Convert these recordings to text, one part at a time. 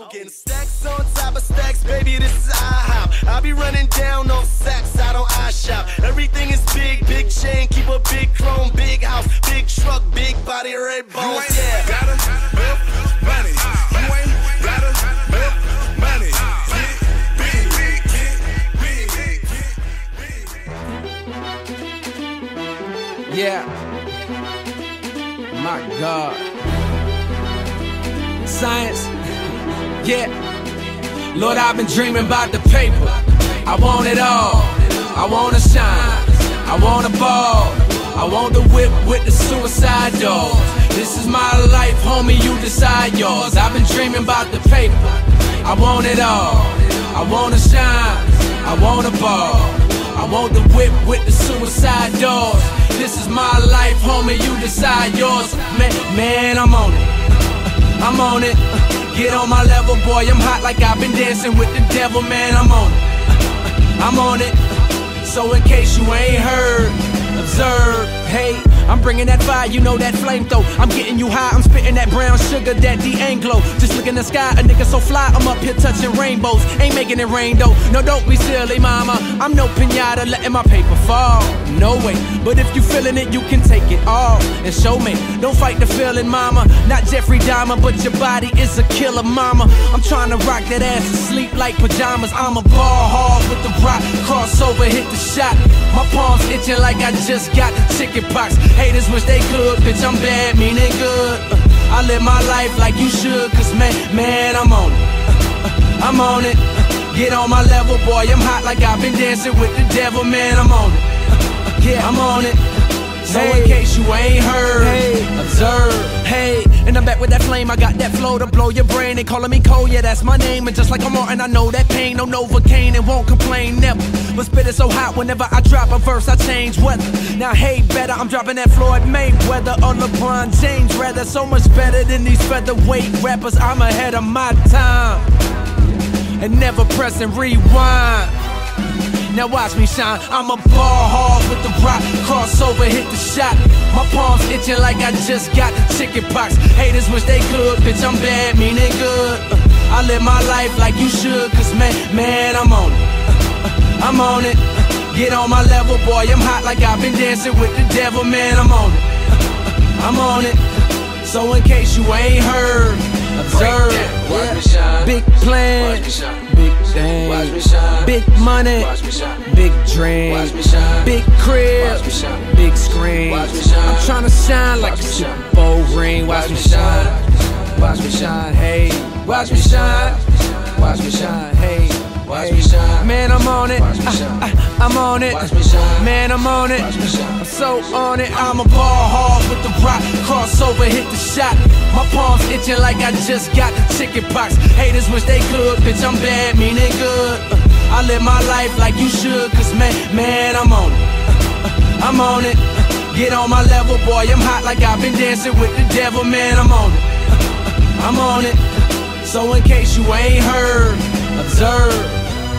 Getting stacks on top of stacks, baby, this is IHOP. I be running down no sacks, I don't iShop. Everything is big, big chain, keep a big chrome, big house, big truck, big body, red bones, yeah. Gotta milk money. You ain't gotta milk money. Yeah. My God. Science. Yeah. Lord, I've been dreaming about the paper. I want it all. I wanna shine. I wanna ball. I want the whip with the suicide doors. This is my life, homie, you decide yours. I've been dreaming about the paper. I want it all. I wanna shine. I wanna ball. I want the whip with the suicide doors. This is my life, homie, you decide yours. Man, I'm on it. I'm on it. Get on my level, boy, I'm hot like I've been dancing with the devil, man, I'm on it. I'm on it. So in case you ain't heard, observe, hey, I'm bringing that fire, you know that flame though. I'm getting you high, I'm spitting that brown sugar, that D'Anglo. Just look in the sky, a nigga so fly, I'm up here touching rainbows. Ain't making it rain though, no don't be silly mama. I'm no pinata, letting my paper fall, no way. But if you feeling it, you can take it all and show me. Don't fight the feeling mama, not Jeffrey Dahmer, but your body is a killer mama. I'm trying to rock that ass to sleep like pajamas. I'm a ball hog with the rock, crossover, hit the shot. My palms itching like I just got chicken pox. Haters wish they could, bitch, I'm bad, meaning good. I live my life like you should, cause man, I'm on it. I'm on it. Get on my level, boy, I'm hot like I've been dancing with the devil, man, I'm on it. Yeah, I'm on it. So in case you ain't heard, observe, hey. And I'm back with that flame, I got that flow to blow your brain. They calling me Cole, yeah, that's my name. And just like I'm Martin, I know that pain, no Novocaine, and won't complain, never. But spit it so hot, whenever I drop a verse, I change weather. Now, hey, better, I'm dropping that Floyd Mayweather or LeBron James, rather. So much better than these featherweight rappers, I'm ahead of my time. And never pressing rewind. Now watch me shine, I'm a ball hog with the rock, crossover, hit the shot. My palms itching like I just got chicken pox. Haters wish they could, bitch, I'm bad, meaning good. I live my life like you should, cause man, I'm on it. I'm on it. Get on my level, boy, I'm hot like I've been dancing with the devil, man, I'm on it. I'm on it. So in case you ain't heard, observe. Watch me shine. Big plan, big thing, watch me shine. Big money, Watch me shine. big dream, Watch me shine. big crib, Watch me shine. big screen. Watch me shine. I'm trying to shine like Watch a me Super shine. Bowl ring. Watch me shine, Watch me shine. hey. Watch me shine, Watch me shine. hey. Watch me shine. Man, I'm on it. Watch me shine. I'm on it. Watch me shine. Man, I'm on it. Watch me shine. I'm so on it. I'm a ball hog with the rock, crossover, hit the shot. My palms itching like I just got chicken pox. Haters wish they could, bitch, I'm bad, meaning good. I live my life like you should, cause man, I'm on it. I'm on it. Get on my level, boy, I'm hot like I've been dancing with the devil, man, I'm on it. I'm on it. So in case you ain't heard, observe.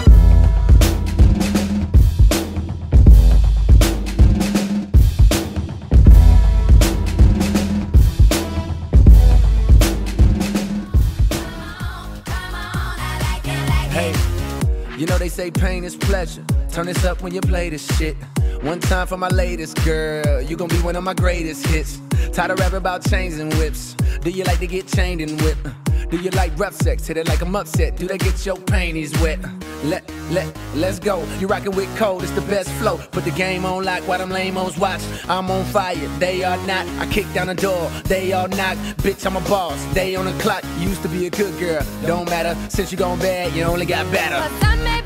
Hey, you know they say pain is pleasure. Turn this up when you play this shit. One time for my latest girl, you gon' be one of my greatest hits. Tired of rapping about chains and whips. Do you like to get chained and whipped? Do you like rough sex? Hit it like I'm upset. Do they get your panties wet? Let's go. You rockin' with Cole, it's the best flow. Put the game on lock while them lame-os watch. I'm on fire, they are not. I kick down the door, they all knock. Bitch, I'm a boss, they on the clock. Used to be a good girl, don't matter. Since you gone bad, you only got better.